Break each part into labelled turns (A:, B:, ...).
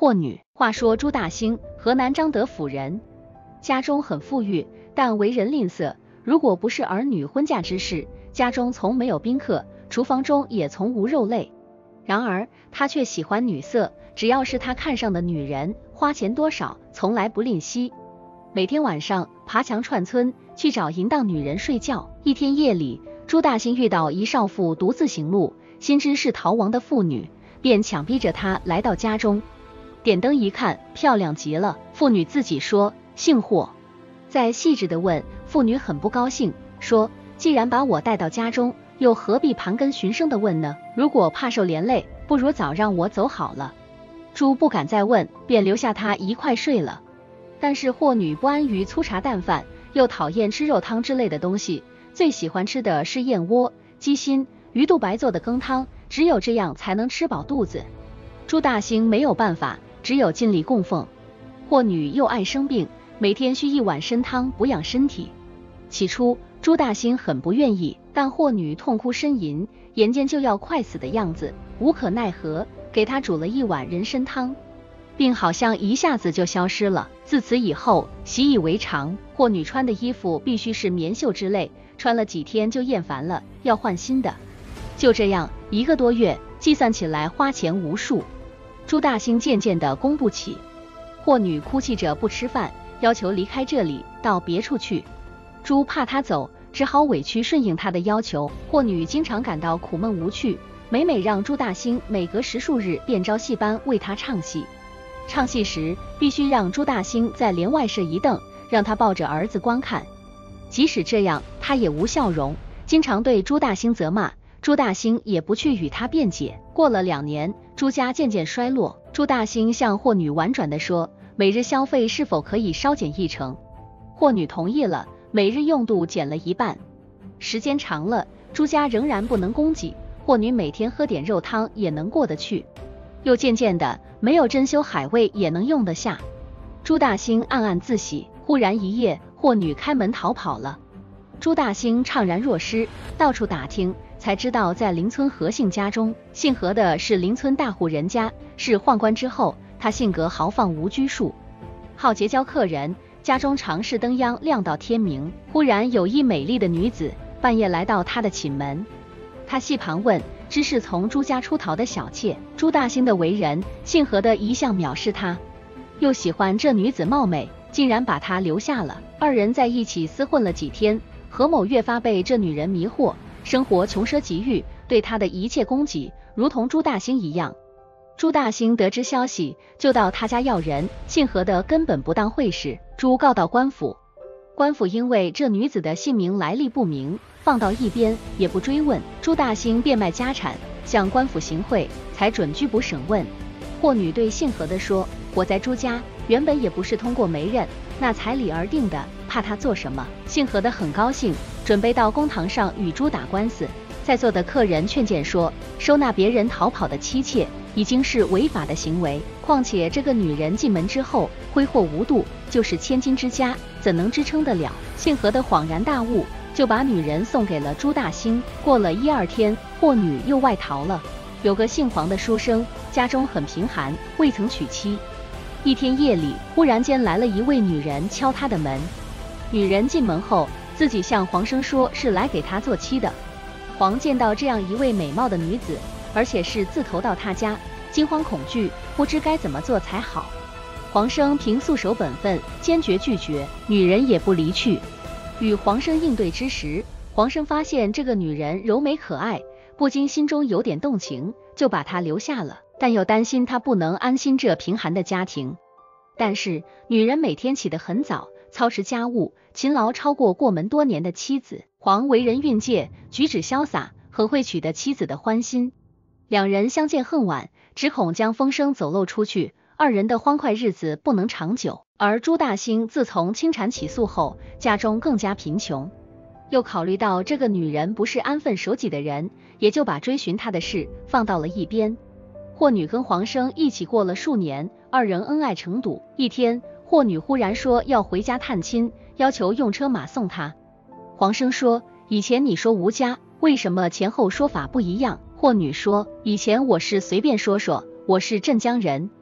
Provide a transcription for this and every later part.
A: 霍女。话说朱大兴，河南张德府人，家中很富裕，但为人吝啬。如果不是儿女婚嫁之事，家中从没有宾客，厨房中也从无肉类。然而他却喜欢女色，只要是他看上的女人，花钱多少从来不吝惜。每天晚上爬墙串村去找淫荡女人睡觉。一天夜里，朱大兴遇到一少妇独自行路，心知是逃亡的妇女，便强逼着她来到家中。点灯一看，漂亮极了。妇女自己说姓霍。再细致地问，妇女很不高兴，说既然把我带到家中，又何必盘根寻声地问呢？如果怕受连累，不如早让我走好了。朱不敢再问，便留下她一块睡了。但是霍女不安于粗茶淡饭，又讨厌吃肉汤之类的东西，最喜欢吃的是燕窝、鸡心、鱼肚白做的羹汤，只有这样才能吃饱肚子。朱大兴没有办法，只有尽力供奉。霍女又爱生病，每天需1碗参汤补养身体。起初朱大兴很不愿意，但霍女痛哭呻吟，眼见就要快死的样子，无可奈何，给她煮了1碗人参汤，病好像一下子就消失了。自此以后习以为常，霍女穿的衣服必须是棉绣之类，穿了几天就厌烦了，要换新的。就这样1个多月，计算起来花钱无数。朱大兴渐渐地供不起，霍女哭泣着不吃饭，要求离开这里，到别处去。朱怕她走，只好委屈顺应她的要求。霍女经常感到苦闷无趣，每让朱大兴每隔10数日便朝戏班为她唱戏。唱戏时必须让朱大兴在帘外设一凳，让他抱着儿子观看。即使这样，他也无笑容，经常对朱大兴责骂，朱大兴也不去与他辩解。过了2年，朱家渐渐衰落，朱大兴向霍女婉转地说，每日消费是否可以稍减1成。霍女同意了，每日用度减了1半。时间长了，朱家仍然不能供给，霍女每天喝点肉汤也能过得去。又渐渐的没有珍馐海味也能用得下。朱大兴暗暗自喜，忽然一夜，霍女开门逃跑了。朱大兴怅然若失，到处打听，才知道在邻村何姓家中，姓何的是邻村大户人家，是宦官之后，他性格豪放无拘束，好结交客人，家中常是灯央亮到天明。忽然有一美丽的女子半夜来到他的寝门，他细盘问，知是从朱家出逃的小妾。朱大兴的为人，姓何的一向藐视他，又喜欢这女子貌美，竟然把她留下了。2人在一起厮混了几天，何某越发被这女人迷惑，生活穷奢极欲，对他的一切供给如同朱大兴一样。朱大兴得知消息，就到他家要人，姓何的根本不当回事。朱告到官府，官府因为这女子的姓名来历不明，放到一边，也不追问。朱大兴变卖家产，向官府行贿，才准拘捕审问。霍女对姓何的说，我在朱家原本也不是通过媒人那彩礼而定的，怕他做什么。姓何的很高兴，准备到公堂上与朱打官司。在座的客人劝谏说，收纳别人逃跑的妻妾已经是违法的行为，况且这个女人进门之后挥霍无度，就是千金之家怎能支撑得了？姓何的恍然大悟，就把女人送给了朱大兴。过了1、2天，霍女又外逃了。有个姓黄的书生，家中很贫寒，未曾娶妻。一天夜里，忽然间来了一位女人敲他的门。女人进门后，自己向黄生说是来给他做妻的。黄见到这样一位美貌的女子，而且是自投到他家，惊慌恐惧，不知该怎么做才好。黄生凭素守本分，坚决拒绝，女人也不离去。与黄生应对之时，黄生发现这个女人柔美可爱，不禁心中有点动情，就把她留下了，但又担心她不能安心这贫寒的家庭。但是女人每天起得很早，操持家务，勤劳超过过门多年的妻子。黄为人运介，举止潇洒，很会取得妻子的欢心。2人相见恨晚，只恐将风声走漏出去，2人的欢快日子不能长久。而朱大兴自从清产起诉后，家中更加贫穷，又考虑到这个女人不是安分守己的人，也就把追寻她的事放到了一边。霍女跟黄生一起过了数年，2人恩爱成笃。一天，霍女忽然说要回家探亲，要求用车马送她。黄生说，以前你说无家，为什么前后说法不一样？霍女说，以前我是随便说说，我是镇江人。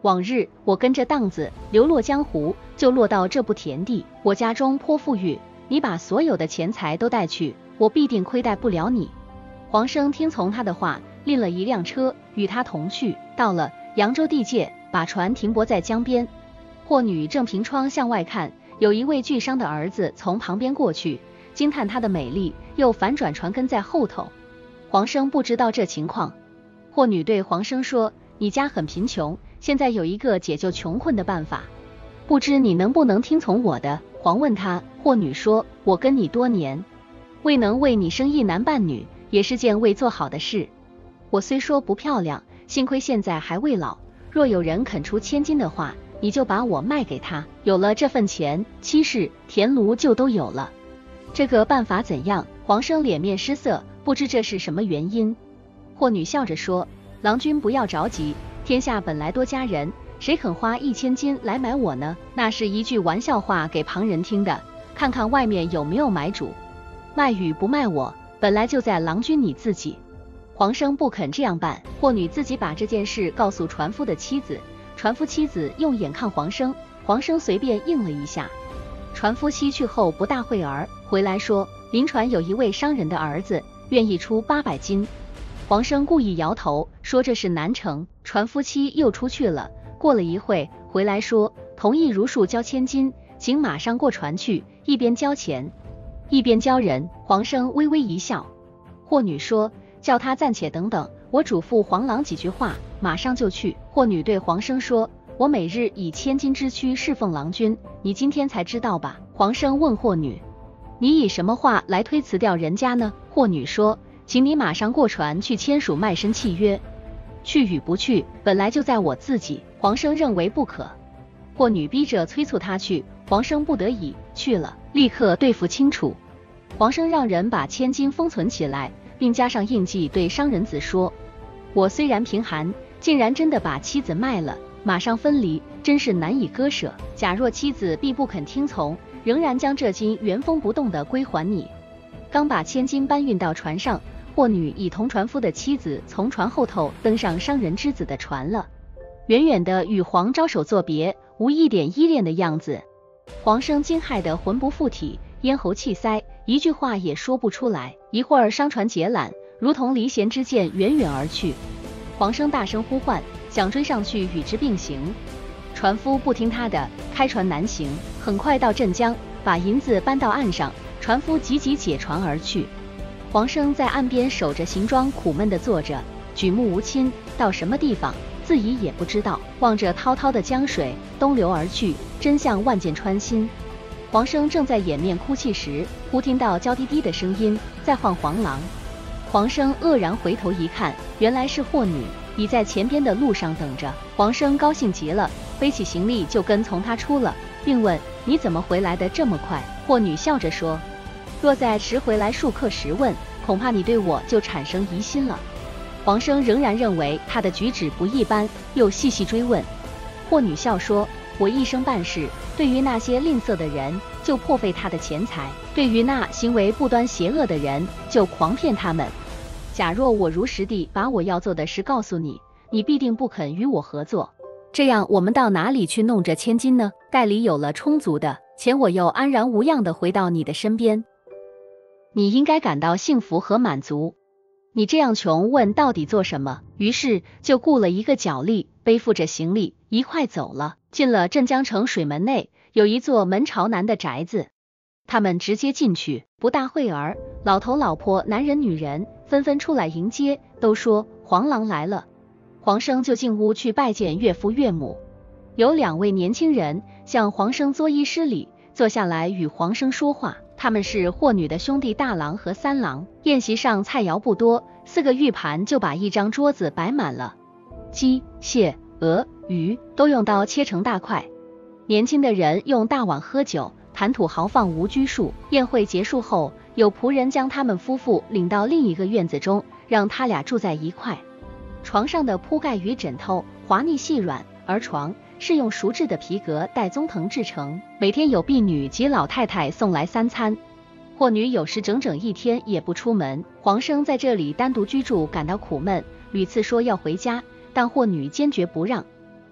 A: 往日我跟着荡子流落江湖，就落到这步田地。我家中颇富裕，你把所有的钱财都带去，我必定亏待不了你。黄生听从他的话，拎了一辆车，与他同去。到了扬州地界，把船停泊在江边。霍女正凭窗向外看，有一位巨商的儿子从旁边过去，惊叹她的美丽，又反转船跟在后头。黄生不知道这情况。霍女对黄生说，你家很贫穷，现在有一个解救穷困的办法，不知你能不能听从我的。黄问他，霍女说，我跟你多年，未能为你生一男半女，也是件未做好的事。我虽说不漂亮，幸亏现在还未老，若有人肯出1000金的话，你就把我卖给他，有了这份钱，妻室田庐就都有了。这个办法怎样？黄生脸面失色，不知这是什么原因。霍女笑着说，郎君不要着急，天下本来多佳人，谁肯花1000金来买我呢？那是一句玩笑话，给旁人听的，看看外面有没有买主。卖与不卖我，本来就在郎君你自己。黄生不肯这样办，霍女自己把这件事告诉船夫的妻子，船夫妻子用眼看黄生，黄生随便应了一下。船夫妻去后不大会儿，回来说临船有一位商人的儿子，愿意出800金。黄生故意摇头，说这是难成。船夫妻又出去了，过了一会回来说，同意如数交1000金，请马上过船去，一边交钱一边交人。黄生微微一笑。霍女说，叫他暂且等等，我嘱咐黄郎几句话，马上就去。霍女对黄生说，我每日以1000金之躯侍奉郎君，你今天才知道吧？黄生问霍女，你以什么话来推辞掉人家呢？霍女说，请你马上过船去签署卖身契约，去与不去本来就在我自己。黄生认为不可，霍女逼着催促他去，黄生不得已去了，立刻对付清楚。黄生让人把1000金封存起来，并加上印记，对商人子说，我虽然贫寒，竟然真的把妻子卖了，马上分离，真是难以割舍。假若妻子必不肯听从，仍然将这金原封不动地归还你。刚把1000金搬运到船上，霍女已同船夫的妻子从船后头登上商人之子的船了，远远的与黄招手作别，无一点依恋的样子。黄生惊骇得魂不附体，咽喉气塞，一句话也说不出来。一会儿商船解缆，如同离弦之箭远远而去。黄生大声呼唤，想追上去与之并行，船夫不听他的，开船南行。很快到镇江，把银子搬到岸上，船夫急急解船而去。黄生在岸边守着行装，苦闷地坐着，举目无亲，到什么地方自己也不知道，望着滔滔的江水东流而去，真像万箭穿心。黄生正在掩面哭泣时，忽听到娇滴滴的声音，在唤黄郎。黄生愕然回头一看，原来是霍女，已在前边的路上等着。黄生高兴极了，背起行李就跟从他出了，并问，你怎么回来的这么快？霍女笑着说，若再迟回来数刻时问，恐怕你对我就产生疑心了。黄生仍然认为他的举止不一般，又细细追问。霍女笑说，我一生办事，对于那些吝啬的人，就破费他的钱财；对于那行为不端邪恶的人，就狂骗他们。假若我如实地把我要做的事告诉你，你必定不肯与我合作。这样我们到哪里去弄这1000金呢？袋里有了充足的钱，我又安然无恙地回到你的身边，你应该感到幸福和满足。你这样穷，问到底做什么？于是就雇了一个脚力，背负着行李一块走了。进了镇江城水门内，有一座门朝南的宅子，他们直接进去，不大会儿，老头老婆男人女人纷纷出来迎接，都说黄郎来了。黄生就进屋去拜见岳父岳母。有2位年轻人向黄生作揖施礼，坐下来与黄生说话。他们是霍女的兄弟大郎和三郎。宴席上菜肴不多，4个玉盘就把一张桌子摆满了，鸡、蟹、鹅、鱼都用刀切成大块。年轻的人用大碗喝酒，谈吐豪放无拘束。宴会结束后，有仆人将他们夫妇领到另一个院子中，让他俩住在一块。床上的铺盖与枕头滑腻细软，而床是用熟制的皮革带棕藤制成。每天有婢女及老太太送来3餐。霍女有时整整1天也不出门。黄生在这里单独居住，感到苦闷，屡次说要回家，但霍女坚决不让。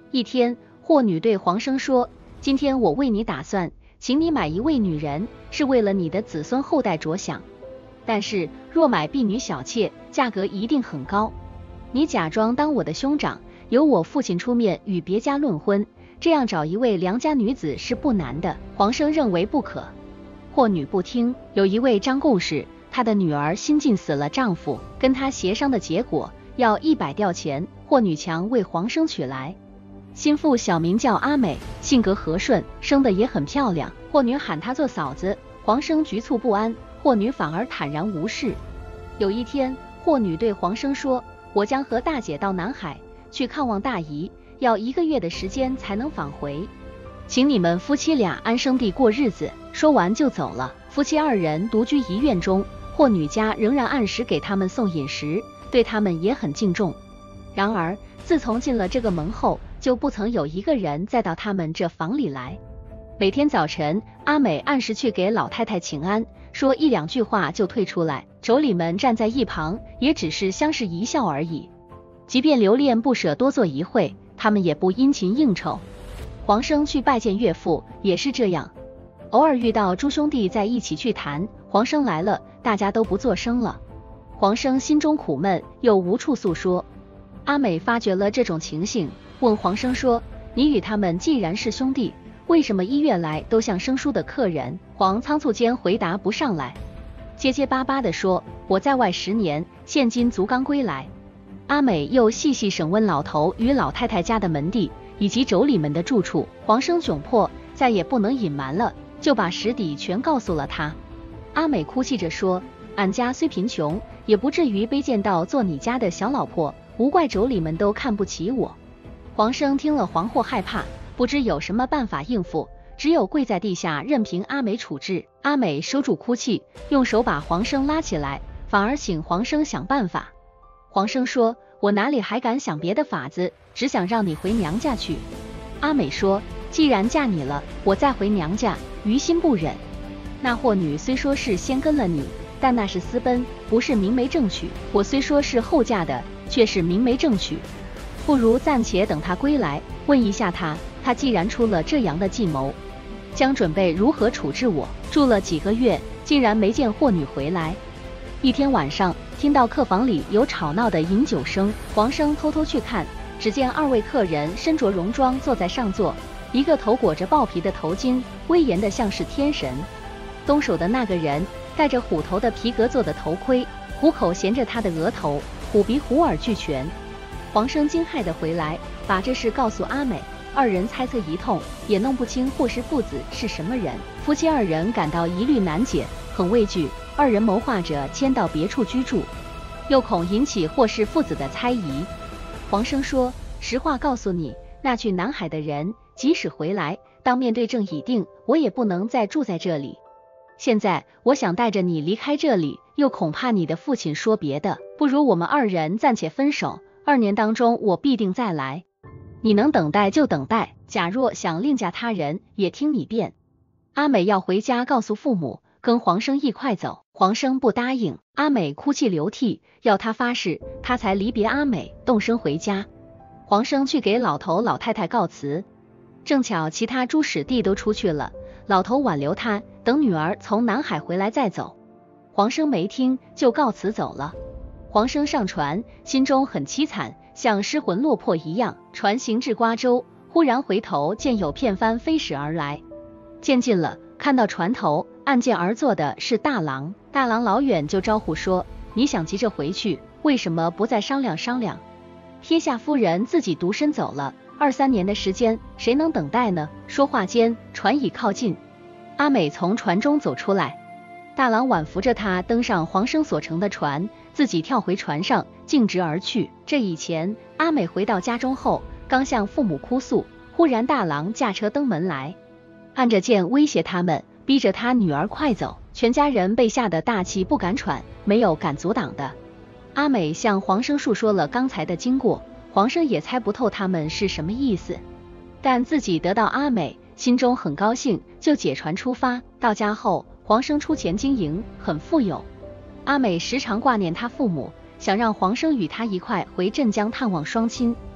A: 一天，霍女对皇生说，今天我为你打算，请你买一位女人，是为了你的子孙后代着想。但是若买婢女小妾，价格一定很高。你假装当我的兄长，由我父亲出面与别家论婚，这样找一位良家女子是不难的。皇生认为不可。霍女不听。有一位张贡士，她的女儿新近死了丈夫，跟她协商的结果要100吊钱，霍女强为皇生娶来。心腹小名叫阿美，性格和顺，生得也很漂亮。霍女喊她做嫂子，皇生局促不安，霍女反而坦然无事。有一天，霍女对皇生说，我将和大姐到南海去看望大姨，要1个月的时间才能返回，请你们夫妻俩安生地过日子。说完就走了。夫妻2人独居一院中，霍女家仍然按时给他们送饮食，对他们也很敬重。然而自从进了这个门后，就不曾有一个人再到他们这房里来。每天早晨，阿美按时去给老太太请安，说1、2句话就退出来，妯娌们站在一旁，也只是相视一笑而已。即便留恋不舍多坐一会，他们也不殷勤应酬。皇生去拜见岳父也是这样，偶尔遇到诸兄弟在一起去谈，皇生来了，大家都不作声了。皇生心中苦闷，又无处诉说。阿美发觉了这种情形，问皇生说，你与他们既然是兄弟，为什么1月来都像生疏的客人？皇仓促间回答不上来，结结巴巴地说，我在外10年，现今足刚归来。阿美又细细审问老头与老太太家的门第，以及妯娌们的住处。皇生窘迫，再也不能隐瞒了，就把实底全告诉了他。阿美哭泣着说，俺家虽贫穷，也不至于卑贱到做你家的小老婆，无怪妯娌们都看不起我。皇生听了惶惑害怕，不知有什么办法应付，只有跪在地下任凭阿美处置。阿美收住哭泣，用手把皇生拉起来，反而请皇生想办法。皇生说，我哪里还敢想别的法子，只想让你回娘家去。阿美说，既然嫁你了，我再回娘家，于心不忍。那霍女虽说是先跟了你，但那是私奔，不是明媒正娶。我虽说是后嫁的，却是明媒正娶。不如暂且等他归来，问一下他既然出了这样的计谋，将准备如何处置我。住了几个月，竟然没见霍女回来。一天晚上，听到客房里有吵闹的饮酒声，皇生偷偷去看，只见2位客人身着戎装坐在上座，一个头裹着豹皮的头巾，威严的像是天神。东手的那个人戴着虎头的皮革做的头盔，虎口衔着他的额头，虎鼻虎耳俱全。皇生惊骇地回来，把这事告诉阿美，2人猜测一通，也弄不清霍氏父子是什么人。夫妻2人感到疑虑难解，很畏惧，2人谋划着迁到别处居住，又恐引起霍氏父子的猜疑。皇生说，实话告诉你，那去南海的人即使回来，当面对证已定，我也不能再住在这里。现在我想带着你离开这里，又恐怕你的父亲说别的，不如我们2人暂且分手，2年当中我必定再来，你能等待就等待，假若想另嫁他人，也听你便。阿美要回家告诉父母，跟皇生一块走。皇生不答应，阿美哭泣流涕，要他发誓，他才离别阿美，动身回家。皇生去给老头老太太告辞，正巧其他诸使弟都出去了，老头挽留他，等女儿从南海回来再走。皇生没听，就告辞走了。皇生上船，心中很凄惨，像失魂落魄一样。船行至瓜州，忽然回头见有片帆飞驶而来，渐近了，看到船头按剑而坐的是大郎。大郎老远就招呼说，你想急着回去，为什么不再商量商量？天下夫人自己独身走了，2、3年的时间，谁能等待呢？说话间，船已靠近，阿美从船中走出来，大郎挽扶着她登上皇生所乘的船，自己跳回船上，径直而去。这以前，阿美回到家中后，刚向父母哭诉，忽然大郎驾车登门来，按着剑威胁他们，逼着他女儿快走。全家人被吓得大气不敢喘，没有敢阻挡的。阿美向皇生述说了刚才的经过，皇生也猜不透他们是什么意思，但自己得到阿美，心中很高兴，就解船出发。到家后，皇生出钱经营，很富有。阿美时常挂念他父母，想让皇生与他一块回镇江探望双亲。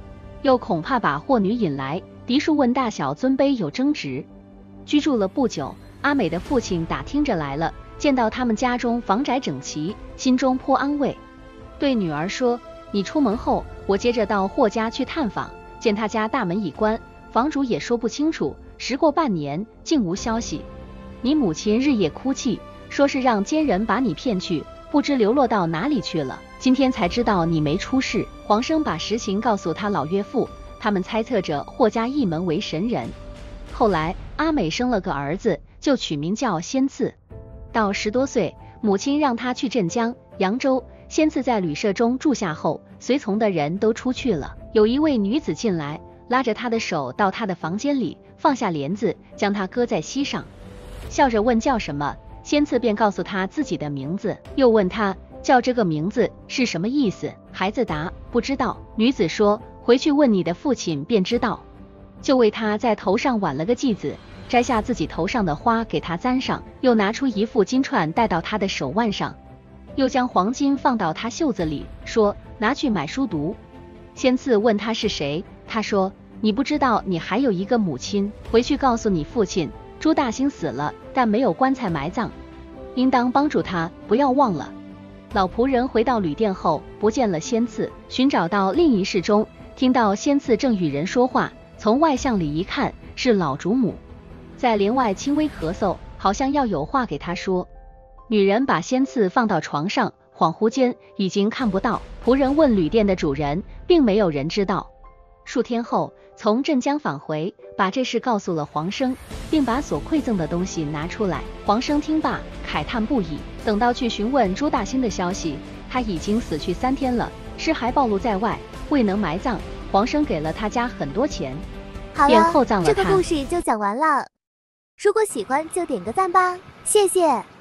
A: 又恐怕把祸女引来，嫡庶问大小尊卑有争执。居住了不久，阿美的父亲打听着来了，见到他们家中房宅整齐，心中颇安慰，对女儿说：你出门后，我接着到霍家去探访，见他家大门已关，房主也说不清楚，时过半年，竟无消息。你母亲日夜哭泣，说是让奸人把你骗去，不知流落到哪里去了。今天才知道你没出事。黄生把实情告诉他老岳父，他们猜测着霍家一门为神人。后来阿美生了个儿子，就取名叫仙赐。到10多岁，母亲让他去镇江、扬州。仙赐在旅社中住下后，随从的人都出去了。有一位女子进来，拉着他的手到他的房间里，放下帘子，将他搁在膝上，笑着问叫什么。仙赐便告诉他自己的名字，又问他叫这个名字是什么意思。孩子答不知道。女子说回去问你的父亲便知道。就为他在头上挽了个髻子，摘下自己头上的花给他簪上，又拿出一副金串戴到他的手腕上，又将黄金放到他袖子里，说拿去买书读。仙赐问他是谁，他说你不知道你还有一个母亲，回去告诉你父亲，朱大兴死了，但没有棺材埋葬，应当帮助他，不要忘了。老仆人回到旅店后，不见了仙赐，寻找到另一室中，听到仙赐正与人说话，从外向里一看，是老主母，在帘外轻微咳嗽，好像要有话给他说。女人把仙赐放到床上，恍惚间已经看不到。仆人问旅店的主人，并没有人知道。数天后，从镇江返回，把这事告诉了黄生，并把所馈赠的东西拿出来。黄生听罢，慨叹不已。等到去询问朱大兴的消息，他已经死去3天了，尸骸暴露在外，未能埋葬。黄生给了他家很多钱，便厚葬了他。
B: 这个故事就讲完了。如果喜欢就点个赞吧，谢谢。